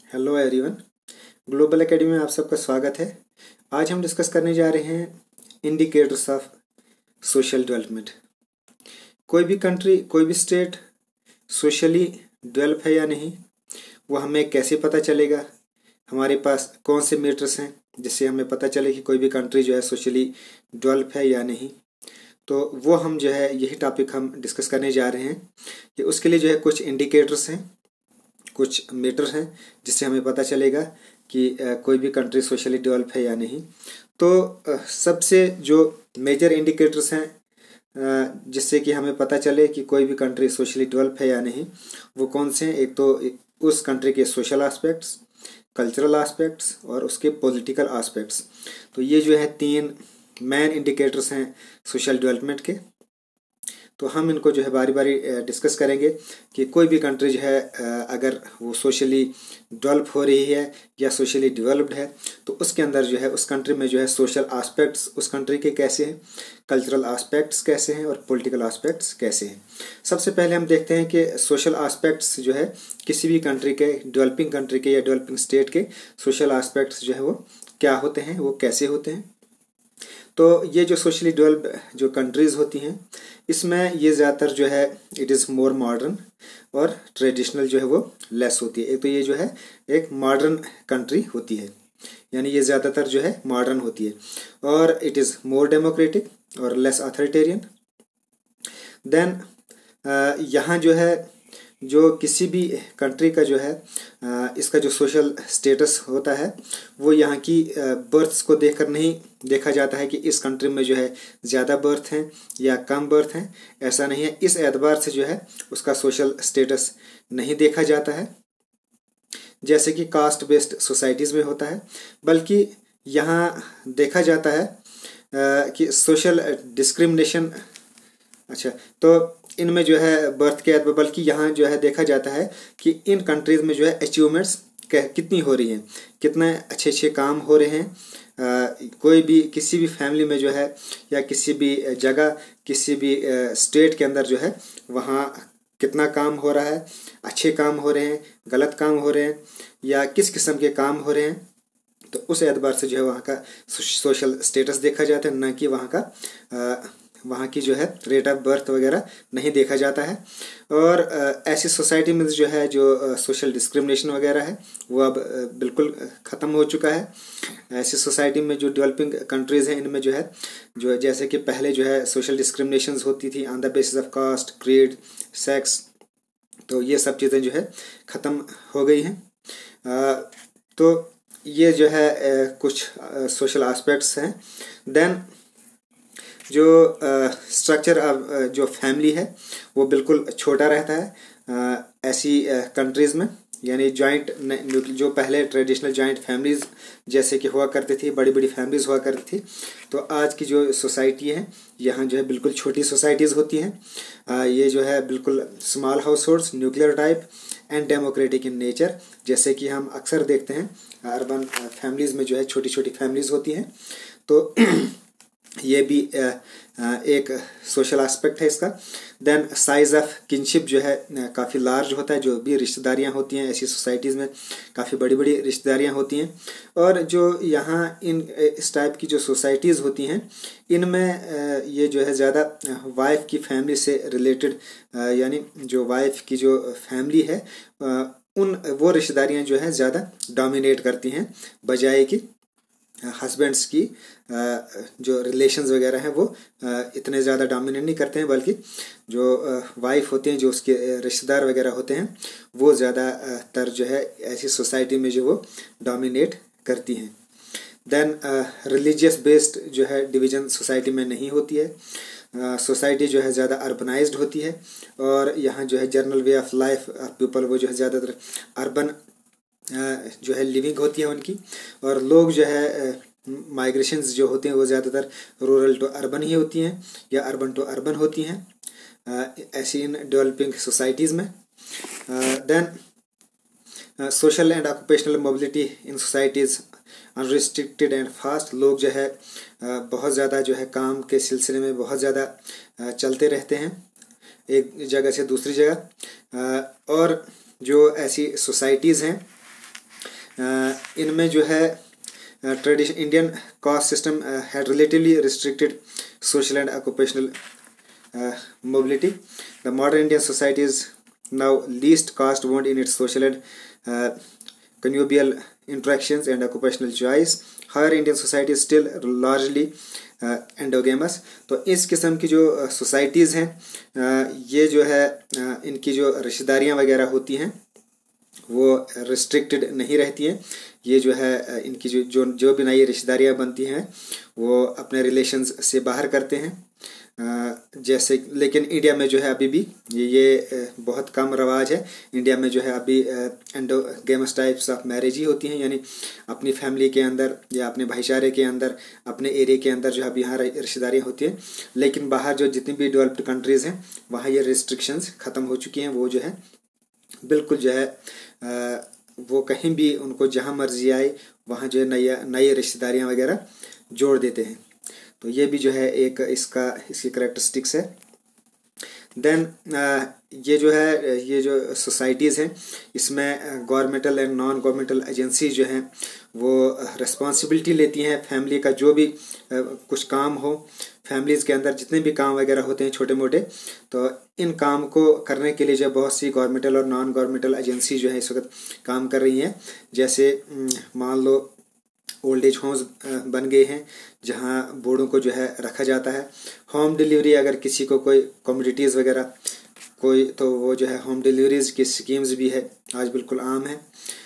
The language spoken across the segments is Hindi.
हेलो एवरीवन, ग्लोबल एकेडमी में आप सबका स्वागत है। आज हम डिस्कस करने जा रहे हैं इंडिकेटर्स ऑफ सोशल डेवलपमेंट। कोई भी कंट्री, कोई भी स्टेट सोशली डेवलप है या नहीं, वो हमें कैसे पता चलेगा। हमारे पास कौन से मीटर्स हैं जिससे हमें पता चले कि कोई भी कंट्री जो है सोशली डेवलप है या नहीं। तो वो हम जो है यही टॉपिक हम डिस्कस करने जा रहे हैं कि उसके लिए जो है कुछ इंडिकेटर्स हैं, कुछ मीटर हैं जिससे हमें पता चलेगा कि कोई भी कंट्री सोशली डेवलप है या नहीं। तो सबसे जो मेजर इंडिकेटर्स हैं जिससे कि हमें पता चले कि कोई भी कंट्री सोशली डेवलप है या नहीं, वो कौन से हैं। एक तो उस कंट्री के सोशल एस्पेक्ट्स, कल्चरल एस्पेक्ट्स और उसके पॉलिटिकल एस्पेक्ट्स। तो ये जो है तीन मेन इंडिकेटर्स हैं सोशल डेवलपमेंट के। तो हम इनको जो है बारी बारी डिस्कस करेंगे कि कोई भी कंट्री जो है अगर वो सोशली डेवलप हो रही है या सोशली डेवलप्ड है, तो उसके अंदर जो है उस कंट्री में जो है सोशल एस्पेक्ट्स उस कंट्री के कैसे हैं, कल्चरल एस्पेक्ट्स कैसे हैं और पॉलिटिकल एस्पेक्ट्स कैसे हैं। सबसे पहले हम देखते हैं कि सोशल एस्पेक्ट्स जो है किसी भी कंट्री के, डेवलपिंग कंट्री के या डेवलपिंग स्टेट के सोशल एस्पेक्ट्स जो है वो क्या होते हैं, वो कैसे होते हैं। तो ये जो सोशली डेवलप जो कंट्रीज़ होती हैं, इसमें ये ज़्यादातर जो है इट इज़ मोर मॉडर्न और ट्रेडिशनल जो है वो लेस होती है। एक तो ये जो है एक मॉडर्न कंट्री होती है, यानी ये ज़्यादातर जो है मॉडर्न होती है, और इट इज़ मोर डेमोक्रेटिक और लेस अथॉरिटेरियन। देन यहाँ जो है जो किसी भी कंट्री का जो है इसका जो सोशल स्टेटस होता है वो यहाँ की बर्थ्स को देखकर नहीं देखा जाता है कि इस कंट्री में जो है ज़्यादा बर्थ हैं या कम बर्थ हैं। ऐसा नहीं है, इस एतबार से जो है उसका सोशल स्टेटस नहीं देखा जाता है जैसे कि कास्ट बेस्ड सोसाइटीज़ में होता है। बल्कि यहाँ देखा जाता है कि सोशल डिस्क्रिमिनेशन, अच्छा, तो इनमें जो है बर्थ के एतबार, बल्कि यहाँ जो है देखा जाता है कि इन कंट्रीज़ में जो है अचीवमेंट्स कितनी हो रही हैं, कितने अच्छे अच्छे काम हो रहे हैं। कोई भी किसी भी फैमिली में जो है या किसी भी जगह, किसी भी स्टेट के अंदर जो है वहाँ कितना काम हो रहा है, अच्छे काम हो रहे हैं, गलत काम हो रहे हैं या किस किस्म के काम हो रहे हैं। तो उस एतबार से जो है वहाँ का सोशल स्टेटस देखा जाता है, न कि वहाँ की जो है रेट ऑफ बर्थ वगैरह नहीं देखा जाता है। और ऐसी सोसाइटी में जो है जो सोशल डिस्क्रिमिनेशन वगैरह है वो अब बिल्कुल ख़त्म हो चुका है। ऐसी सोसाइटी में जो डेवलपिंग कंट्रीज़ हैं इनमें जो है जो जैसे कि पहले जो है सोशल डिस्क्रिमिनेशंस होती थी on the basis of caste, creed, sex, तो ये सब चीज़ें जो है ख़त्म हो गई हैं। तो ये जो है कुछ सोशल एस्पेक्ट्स हैं। देन जो स्ट्रक्चर ऑफ जो फैमिली है वो बिल्कुल छोटा रहता है ऐसी कंट्रीज़ में, यानी जॉइंट, जो पहले ट्रेडिशनल जॉइंट फैमिलीज़ जैसे कि हुआ करती थी, बड़ी बड़ी फैमिलीज़ हुआ करती थी, तो आज की जो सोसाइटी है यहाँ जो है बिल्कुल छोटी सोसाइटीज़ होती हैं। ये जो है बिल्कुल small households, nuclear type and democratic in nature, जैसे कि हम अक्सर देखते हैं अर्बन फैमिलीज़ में जो है छोटी छोटी फैमिलीज़ होती हैं। तो ये भी एक सोशल एस्पेक्ट है इसका। देन साइज़ ऑफ किनशिप जो है काफ़ी लार्ज होता है, जो भी रिश्तेदारियां होती हैं ऐसी सोसाइटीज़ में काफ़ी बड़ी बड़ी रिश्तेदारियां होती हैं। और जो यहाँ इस टाइप की जो सोसाइटीज़ होती हैं इनमें ये जो है ज़्यादा वाइफ की फैमिली से रिलेटेड, यानी जो वाइफ की जो फैमिली है वो रिश्तेदारियाँ जो हैं ज़्यादा डोमिनेट करती हैं, बजाय कि हस्बैंड्स की जो रिलेशंस वगैरह हैं वो इतने ज़्यादा डोमिनेट नहीं करते हैं, बल्कि जो वाइफ होती हैं, जो उसके रिश्तेदार वगैरह होते हैं, वो ज़्यादातर जो है ऐसी सोसाइटी में जो वो डोमिनेट करती हैं। देन रिलीजियस बेस्ड जो है डिवीज़न सोसाइटी में नहीं होती है। सोसाइटी जो है ज़्यादा अर्बनाइज्ड होती है और यहाँ जो है general way of life of people वो जो है ज़्यादातर अर्बन जो है लिविंग होती है उनकी, और लोग जो है माइग्रेशंस जो होते हैं वो ज़्यादातर रूरल टू अर्बन ही होती हैं या अर्बन टू अर्बन होती हैं ऐसी इन डेवलपिंग सोसाइटीज़ में। Then social and occupational mobility in societies unrestricted and fast. लोग जो है बहुत ज़्यादा जो है काम के सिलसिले में बहुत ज़्यादा चलते रहते हैं एक जगह से दूसरी जगह। और जो ऐसी सोसाइटीज़ हैं इनमें जो है tradition Indian caste system had relatively restricted social and occupational mobility. The modern Indian society is now least caste bound in its social and connubial interactions and occupational choice. However, Indian society is still largely endogamous. तो इस किस्म की जो सोसाइटीज़ हैं ये जो है इनकी जो रिश्तेदारियाँ वगैरह होती हैं वो रिस्ट्रिक्टेड नहीं रहती हैं। ये जो है इनकी जो भी नई रिश्तेदारियाँ बनती हैं वो अपने रिलेशंस से बाहर करते हैं। जैसे लेकिन इंडिया में जो है अभी भी ये बहुत कम रवाज है। इंडिया में जो है अभी एंडोगेमस टाइप्स ऑफ मैरिज ही होती हैं, यानी अपनी फैमिली के अंदर या अपने भाईचारे के अंदर अपने एरिया के अंदर जो है अभी यहाँ रिश्तेदारियाँ होती हैं। लेकिन बाहर जो जितनी भी डेवलप्ड कंट्रीज़ हैं वहाँ ये रिस्ट्रिक्शंस ख़त्म हो चुकी हैं। वो जो है बिल्कुल जो है वो कहीं भी उनको जहाँ मर्जी आए वहाँ जो है नई रिश्तेदारियाँ वगैरह जोड़ देते हैं। तो ये भी जो है एक इसकी करेक्टरिस्टिक्स है। देन ये जो सोसाइटीज़ हैं इसमें governmental and non governmental agencies जो हैं वो रिस्पॉन्सिबिलिटी लेती हैं। फैमिली का जो भी कुछ काम हो, फैमिलीज़ के अंदर जितने भी काम वगैरह होते हैं छोटे मोटे, तो इन काम को करने के लिए जो बहुत सी गवर्नमेंटल और नॉन गवर्नमेंटल एजेंसी जो है इस वक्त काम कर रही हैं। जैसे मान लो ओल्ड एज होम्स बन गए हैं जहां बूढ़ों को जो है रखा जाता है। होम डिलीवरी अगर किसी को कोई कमोडिटीज़ वगैरह कोई, तो वो जो है होम डिलीवरीज़ की स्कीम्स भी है, आज बिल्कुल आम है।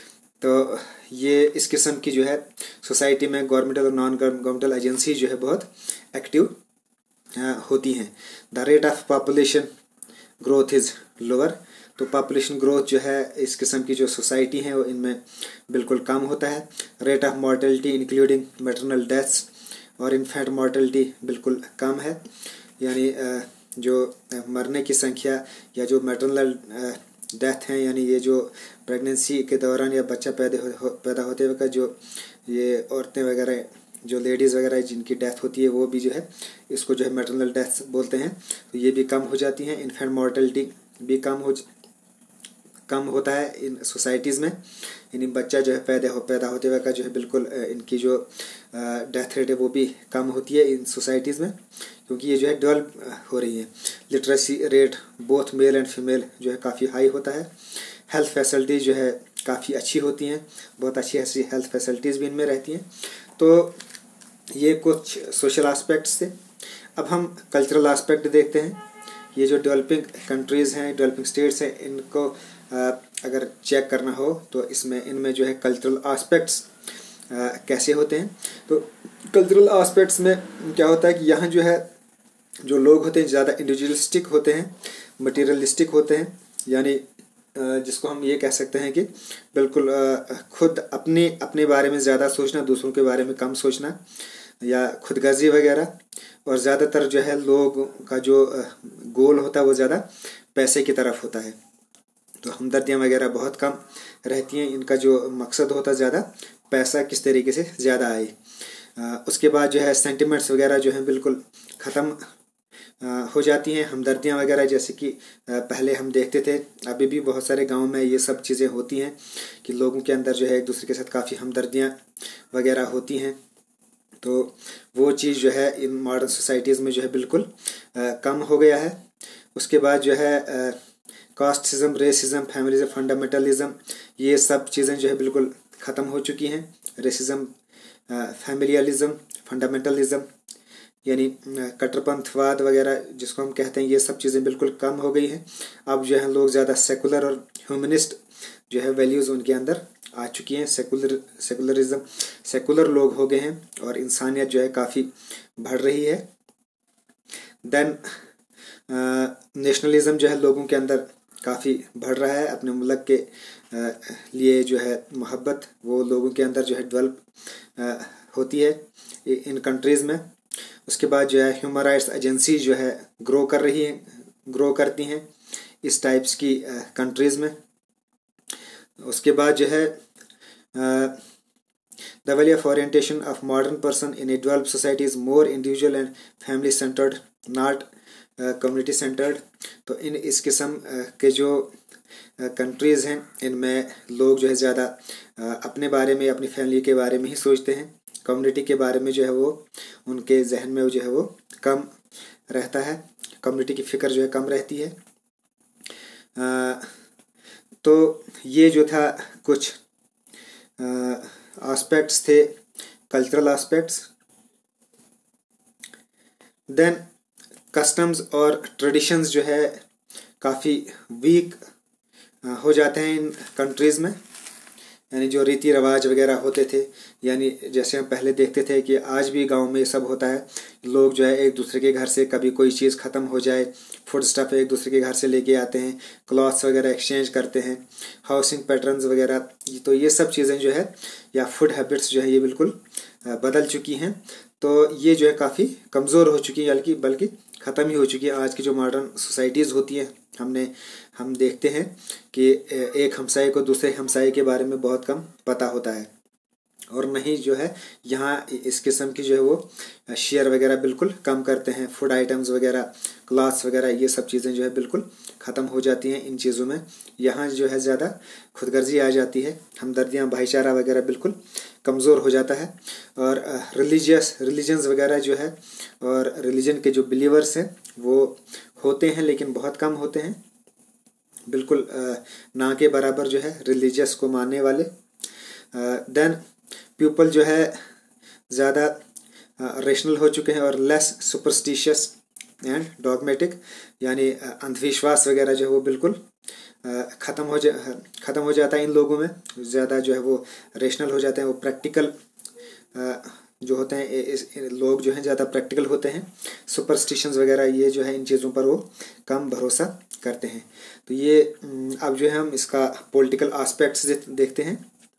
तो ये इस किस्म की जो है सोसाइटी में गवर्नमेंटल और नॉन गवर्नमेंटल एजेंसी जो है बहुत एक्टिव होती हैं। The rate of population growth is lower. तो पॉपुलेशन ग्रोथ जो है इस किस्म की जो सोसाइटी है वो इनमें बिल्कुल कम होता है। Rate of mortality including maternal deaths और इन्फेंट मॉर्टेलिटी बिल्कुल कम है, यानी जो मरने की संख्या या जो मैटरनल डेथ हैं, यानी ये जो प्रेगनेंसी के दौरान या बच्चा पैदा होते हुए का जो ये औरतें वगैरह जो लेडीज़ वगैरह जिनकी डेथ होती है वो भी जो है इसको जो है मैटरनल डेथ्स बोलते हैं। तो ये भी कम हो जाती हैं। इन्फेंट मॉर्टेलिटी भी कम होता है इन सोसाइटीज़ में, यानी बच्चा जो है पैदा होते हुए का जो है बिल्कुल इनकी जो डेथ रेट है वो भी कम होती है इन सोसाइटीज़ में, क्योंकि ये जो है डेवलप हो रही है। Literacy rate both male and female जो है काफ़ी हाई होता है। हेल्थ फैसिलिटीज़ जो है काफ़ी अच्छी होती हैं, बहुत अच्छी ऐसी हेल्थ फैसिलिटीज़ भी इनमें रहती हैं। तो ये कुछ सोशल आस्पेक्ट्स थे। अब हम कल्चरल आस्पेक्ट देखते हैं। ये जो डेवलपिंग कंट्रीज़ हैं, डेवलपिंग स्टेट्स हैं, इनको अगर चेक करना हो तो इनमें जो है कल्चरल आस्पेक्ट्स कैसे होते हैं। तो कल्चरल आस्पेक्ट्स में क्या होता है कि यहाँ जो है जो लोग होते हैं ज़्यादा इंडिविजुअलिस्टिक होते हैं, मटीरियलिस्टिक होते हैं, यानी जिसको हम ये कह सकते हैं कि बिल्कुल खुद अपने बारे में ज़्यादा सोचना, दूसरों के बारे में कम सोचना या खुदगर्जी वगैरह। और ज़्यादातर जो है लोग का जो गोल होता है वो ज़्यादा पैसे की तरफ होता है। तो हमदर्दियाँ वगैरह बहुत कम रहती हैं। इनका जो मकसद होता है ज़्यादा पैसा किस तरीके से ज़्यादा आए। उसके बाद जो है सेंटिमेंट्स वगैरह जो हैं बिल्कुल ख़त्म हो जाती हैं। हमदर्दियाँ वगैरह जैसे कि पहले हम देखते थे, अभी भी बहुत सारे गाँव में ये सब चीज़ें होती हैं कि लोगों के अंदर जो है एक दूसरे के साथ काफ़ी हमदर्दियाँ वगैरह होती हैं। तो वो चीज़ जो है इन मॉडर्न सोसाइटीज़ में जो है बिल्कुल कम हो गया है। उसके बाद जो है कास्टिज़म, रेसिज़म, फैमिलीज़म, फंडामेंटलिज़म, ये सब चीज़ें जो है बिल्कुल ख़त्म हो चुकी हैं। रेसिज़म, फैमिलियलिज़म, फंडामेंटलिज़म यानी कट्टरपंथवाद वगैरह जिसको हम कहते हैं, ये सब चीज़ें बिल्कुल कम हो गई हैं। अब जो है लोग ज़्यादा सेकुलर और ह्यूमनिस्ट जो है वैल्यूज़ उनके अंदर आ चुकी हैं। सेकुलर लोग हो गए हैं और इंसानियत जो है काफ़ी बढ़ रही है। देन नेशनलिज़म जो है लोगों के अंदर काफ़ी बढ़ रहा है। अपने मुल्क के लिए जो है मोहब्बत वो लोगों के अंदर जो है डेवलप होती है इन कंट्रीज़ में। उसके बाद जो है ह्यूमन राइट्स एजेंसी जो है ग्रो करती हैं इस टाइप्स की कंट्रीज़ में। उसके बाद जो है the value of orientation of modern person in a developed society is more individual and family centred, not community centred. तो इस किस्म के जो कंट्रीज़ हैं इनमें लोग जो है ज़्यादा अपने बारे में, अपनी फैमिली के बारे में ही सोचते हैं। कम्युनिटी के बारे में जो है वो उनके जहन में जो है वो कम रहता है, कम्युनिटी की फ़िक्र जो है कम रहती है। तो ये जो था कुछ एस्पेक्ट्स थे, कल्चरल एस्पेक्ट्स। देन कस्टम्स और ट्रेडिशंस जो है काफ़ी वीक हो जाते हैं इन कंट्रीज़ में, यानी जो रीति रिवाज वगैरह होते थे, यानी जैसे हम पहले देखते थे कि आज भी गांव में ये सब होता है। लोग जो है एक दूसरे के घर से कभी कोई चीज़ ख़त्म हो जाए, फूड स्टफ एक दूसरे के घर से लेके आते हैं, क्लॉथ्स वगैरह एक्सचेंज करते हैं, हाउसिंग पैटर्न्स वगैरह। तो ये सब चीज़ें जो है या फूड हैबिट्स जो है ये बिल्कुल बदल चुकी हैं। तो ये जो है काफ़ी कमज़ोर हो चुकी है, बल्कि ख़त्म ही हो चुकी है। आज की जो मॉडर्न सोसाइटीज़ होती हैं हम देखते हैं कि एक हमसाये को दूसरे हमसाये के बारे में बहुत कम पता होता है, और नहीं जो है यहाँ इस किस्म की जो है वो शेयर वगैरह बिल्कुल कम करते हैं। फूड आइटम्स वगैरह, क्लॉथ्स वगैरह, ये सब चीज़ें जो है बिल्कुल ख़त्म हो जाती हैं इन चीज़ों में। यहाँ जो है ज़्यादा खुदगर्जी आ जाती है, हमदर्दियाँ, भाईचारा वगैरह बिल्कुल कमज़ोर हो जाता है। और रिलीजन्स वगैरह जो है और रिलीजन के जो बिलीवर्स हैं वो होते हैं, लेकिन बहुत कम होते हैं, बिल्कुल ना के बराबर जो है रिलीजियस को मानने वाले। देन पीपल जो है ज़्यादा रेशनल हो चुके हैं और लेस सुपरस्टिशियस एंड डॉगमेटिक, यानी अंधविश्वास वगैरह जो है वो बिल्कुल ख़त्म हो जाता है इन लोगों में। ज़्यादा जो है वो रेशनल हो जाते हैं, वो प्रैक्टिकल जो होते हैं, लोग जो हैं ज़्यादा प्रैक्टिकल होते हैं। सुपरस्टिशंस वगैरह ये जो है इन चीज़ों पर वो कम भरोसा करते हैं। तो ये अब जो है हम इसका पॉलिटिकल एस्पेक्ट्स देखते हैं।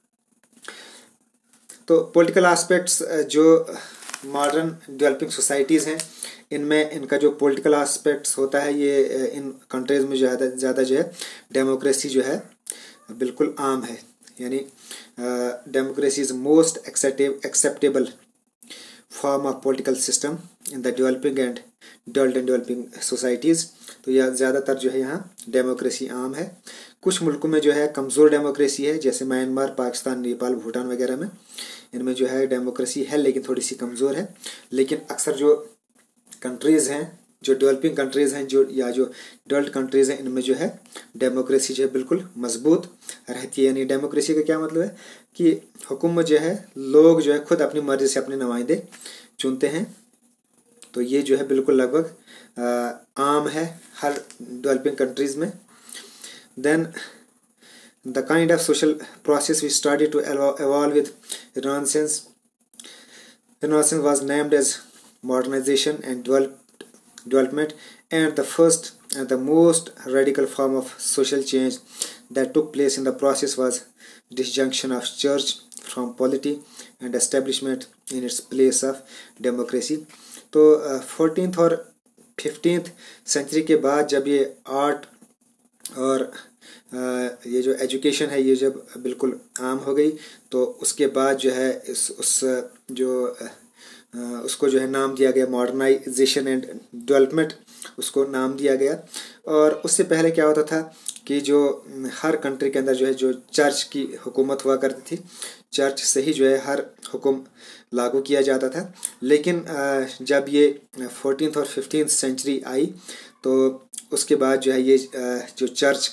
तो पॉलिटिकल एस्पेक्ट्स जो मॉडर्न डेवलपिंग सोसाइटीज़ हैं इनमें इनका जो पॉलिटिकल एस्पेक्ट्स होता है ये इन कंट्रीज़ में ज़्यादा जो है डेमोक्रेसी जो है बिल्कुल आम है, यानी democracy is most acceptable form of political system in the developing and developing societies. तो यह ज़्यादातर जो है यहाँ डेमोक्रेसी आम है। कुछ मुल्कों में जो है कमज़ोर डेमोक्रेसी है, जैसे म्यांमार, पाकिस्तान, नेपाल, भूटान वगैरह में इनमें जो है डेमोक्रेसी है लेकिन थोड़ी सी कमज़ोर है। लेकिन अक्सर जो कंट्रीज़ हैं, जो डेवलपिंग कंट्रीज़ हैं, जो डेवलप्ड कंट्रीज़ हैं, इनमें जो है डेमोक्रेसी जो है बिल्कुल मजबूत रहती है। यानी डेमोक्रेसी का क्या मतलब है कि हुकूमत जो है लोग जो है खुद अपनी मर्ज़ी से अपने नुमाइंदे चुनते हैं। तो ये जो है बिल्कुल लगभग आम है हर डेवलपिंग कंट्रीज़ में। Then the kind of social process we started to evolve with Renaissance was named as modernization and development, and the first and the most radical form of social change that took place in the process was disjunction of church from polity and establishment in its place of democracy. तो 14th और 15th सेंचुरी के बाद जब ये आर्ट और ये जो एजुकेशन है ये जब बिल्कुल आम हो गई, तो उसके बाद जो है उसको जो है नाम दिया गया मॉडर्नाइजेशन एंड डेवलपमेंट, उसको नाम दिया गया। और उससे पहले क्या होता था कि जो हर कंट्री के अंदर जो है जो चर्च की हुकूमत हुआ करती थी, चर्च से ही जो है हर हुक्म लागू किया जाता था। लेकिन जब ये 14th और 15th सेंचुरी आई तो उसके बाद जो है ये जो चर्च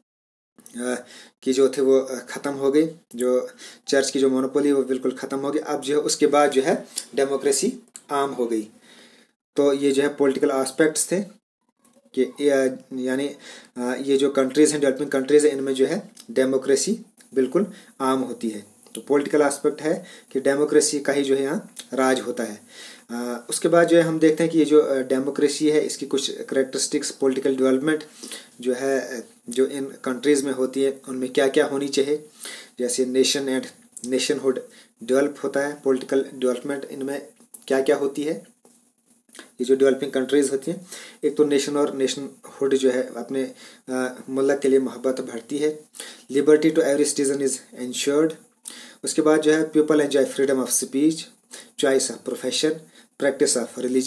की जो थे वो ख़त्म हो गई, जो चर्च की जो मोनोपोली वो बिल्कुल ख़त्म हो गई। अब जो है उसके बाद जो है डेमोक्रेसी आम हो गई। तो ये जो है पॉलिटिकल एस्पेक्ट्स थे कि यानी ये जो कंट्रीज़ हैं, डेवलपिंग कंट्रीज़ हैं, इनमें जो है डेमोक्रेसी बिल्कुल आम होती है। तो पॉलिटिकल एस्पेक्ट है कि डेमोक्रेसी का ही जो है यहाँ राज होता है। उसके बाद जो है हम देखते हैं कि ये जो डेमोक्रेसी है इसकी कुछ करेक्टरिस्टिक्स, पॉलिटिकल डेवलपमेंट जो है जो इन कंट्रीज़ में होती है उनमें क्या क्या होनी चाहिए। जैसे नेशन एंड नेशनहुड डेवलप होता है, पॉलिटिकल डेवलपमेंट इनमें क्या क्या होती है। ये जो डेवलपिंग कंट्रीज़ होती हैं, एक तो नेशन और नेशनहुड जो है अपने मुल्क के लिए मोहब्बत बढ़ती है। Liberty to every citizen is insured. उसके बाद जो है people enjoy freedom of speech, choice of profession, practice of religion,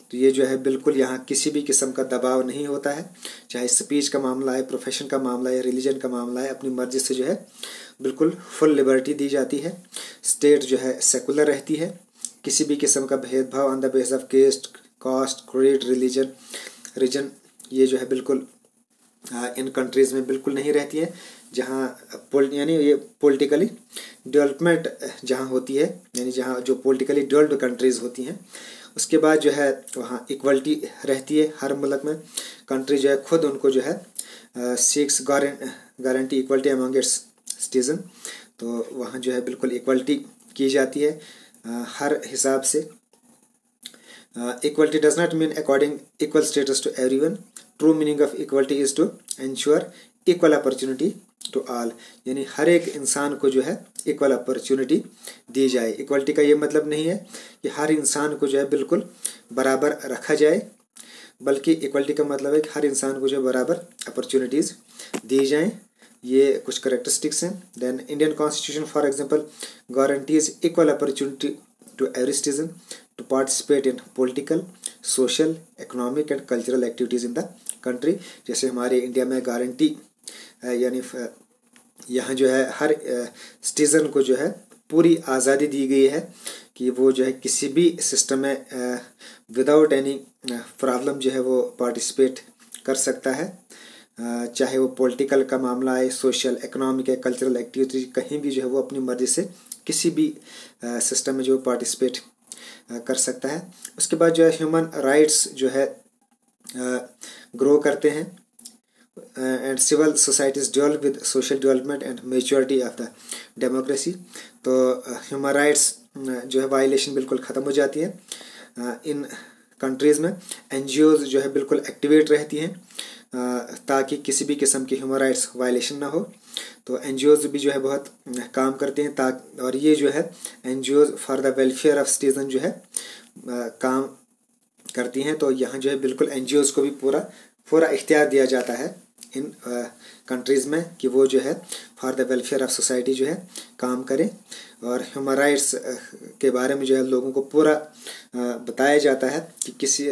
तो ये जो है बिल्कुल यहाँ किसी भी किस्म का दबाव नहीं होता है, चाहे स्पीच का मामला है, प्रोफेशन का मामला है, रिलीजन का मामला है, अपनी मर्जी से जो है बिल्कुल फुल लिबर्टी दी जाती है। स्टेट जो है सेकुलर रहती है, किसी भी किस्म का भेदभाव on the base of caste, caste, creed, religion, region ये जो है बिल्कुल इन कंट्रीज़ में बिल्कुल नहीं रहती है। जहाँ यानी ये पॉलिटिकली डेवलपमेंट जहाँ होती है, यानी जहाँ जो पॉलिटिकली डेवलप्ड कंट्रीज़ होती हैं, उसके बाद जो है वहाँ इक्वलिटी रहती है हर मुल्क में। कंट्री जो है खुद उनको जो है seeks guarantee equality among its citizen, तो वहाँ जो है बिल्कुल इक्वलिटी की जाती है हर हिसाब से। Equality does not mean according equal status to everyone. True meaning of equality is to ensure equal opportunity to all. यानी हर एक इंसान को जो है इक्वल अपॉर्चुनिटी दी जाए। इक्वलिटी का ये मतलब नहीं है कि हर इंसान को जो है बिल्कुल बराबर रखा जाए, बल्कि इक्वलिटी का मतलब है कि हर इंसान को जो है बराबर अपॉर्चुनिटीज़ दी जाएँ। ये कुछ करेक्टरिस्टिक्स हैं। Then Indian constitution for example guarantees equal opportunity to every citizen to participate in political, social, economic and cultural activities in the country। जैसे हमारे इंडिया में गारंटी यानी यहाँ जो है हर सिटीज़न को जो है पूरी आज़ादी दी गई है कि वो जो है किसी भी सिस्टम में विदाउट एनी प्रॉब्लम जो है वो पार्टिसिपेट कर सकता है, चाहे वो पॉलिटिकल का मामला है, सोशल, इकोनॉमिक है, कल्चरल एक्टिविटी, कहीं भी जो है वो अपनी मर्ज़ी से किसी भी सिस्टम में जो पार्टिसिपेट कर सकता है। उसके बाद जो है ह्यूमन राइट्स जो है ग्रो करते हैं and civil societies develop with social development and maturity of the democracy. तो ह्यूमन राइट्स जो है वायलेशन बिल्कुल ख़त्म हो जाती है इन कंट्रीज़ में। एनजीओज जो है बिल्कुल एक्टिवेट रहती हैं ताकि किसी भी किस्म की ह्यूमन राइट्स वायलेशन ना हो। तो एनजीओज भी जो है बहुत काम करते हैं और ये जो है NGOs for the welfare of citizen जो है काम करती हैं। तो यहाँ जो है बिल्कुल एनजीओज को भी पूरा इख्तियार दिया जाता है इन कंट्रीज़ में कि वो जो है for the welfare of society जो है काम करें, और ह्यूमन राइट्स के बारे में जो है लोगों को पूरा बताया जाता है कि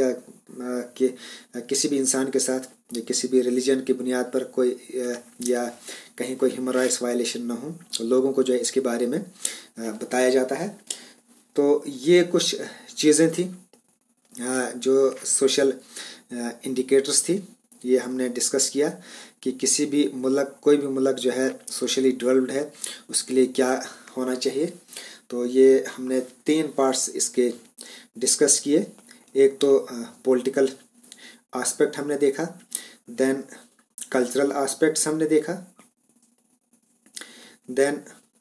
किसी भी इंसान के साथ या किसी भी रिलीजन की बुनियाद पर कोई या कहीं कोई ह्यूमन राइट्स वायलेशन ना हो, तो लोगों को जो है इसके बारे में बताया जाता है। तो ये कुछ चीज़ें थी जो सोशल इंडिकेटर्स थी, ये हमने डिस्कस किया कि किसी भी मुल्क, कोई भी मुल्क जो है सोशली डेवलप्ड है उसके लिए क्या होना चाहिए। तो ये हमने 3 पार्ट्स इसके डिस्कस किए। एक तो पॉलिटिकल एस्पेक्ट हमने देखा, देन कल्चरल एस्पेक्ट्स हमने देखा, देन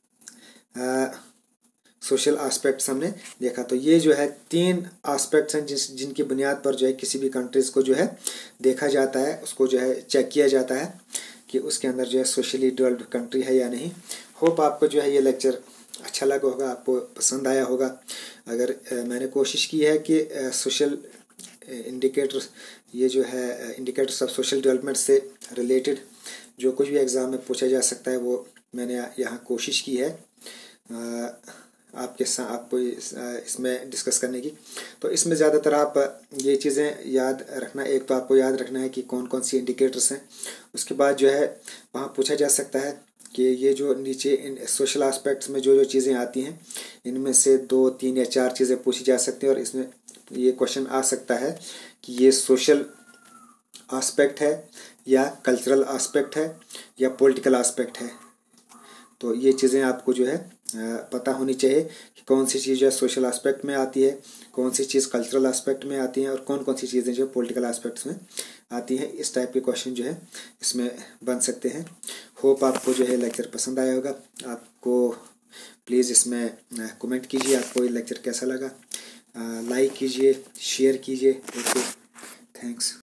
सोशल एस्पेक्ट्स हमने देखा। तो ये जो है 3 एस्पेक्ट्स हैं जिनकी बुनियाद पर जो है किसी भी कंट्रीज़ को जो है देखा जाता है, उसको जो है चेक किया जाता है कि उसके अंदर जो है सोशली डेवलप्ड कंट्री है या नहीं। होप आपको जो है ये लेक्चर अच्छा लगा होगा, आपको पसंद आया होगा। अगर मैंने कोशिश की है कि सोशल इंडिकेटर्स, ये जो है इंडिकेटर्स ऑफ सोशल डेवलपमेंट से रिलेटेड जो कुछ भी एग्ज़ाम में पूछा जा सकता है वो मैंने यहाँ कोशिश की है आपको इसमें डिस्कस करने की। तो इसमें ज़्यादातर आप ये चीज़ें याद रखना, एक तो आपको याद रखना है कि कौन कौन सी इंडिकेटर्स हैं। उसके बाद जो है वहाँ पूछा जा सकता है कि ये जो नीचे इन सोशल एस्पेक्ट्स में जो चीज़ें आती हैं इनमें से 2, 3 या 4 चीज़ें पूछी जा सकती हैं, और इसमें ये क्वेश्चन आ सकता है कि ये सोशल एस्पेक्ट है या कल्चरल एस्पेक्ट है या पॉलिटिकल एस्पेक्ट है। तो ये चीज़ें आपको जो है पता होनी चाहिए कि कौन सी चीज़ जो है सोशल एस्पेक्ट में आती है, कौन सी चीज़ कल्चरल एस्पेक्ट में आती हैं, और कौन कौन सी चीज़ें जो पॉलिटिकल एस्पेक्ट्स में आती हैं। इस टाइप के क्वेश्चन जो है इसमें बन सकते हैं। होप आपको जो है लेक्चर पसंद आया होगा। आपको प्लीज़ इसमें कमेंट कीजिए आपको ये लेक्चर कैसा लगा, लाइक कीजिए, शेयर कीजिए। Okay, thanks.